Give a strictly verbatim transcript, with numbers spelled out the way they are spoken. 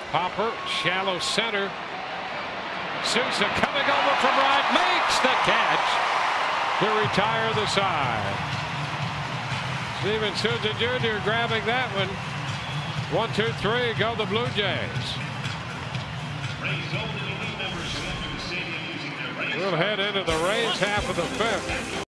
Popper, shallow center. Souza coming over from right, makes the catch to retire the side. Steven Souza Junior grabbing that one. One, two, three, go the Blue Jays. We'll head into the Rays half of the fifth.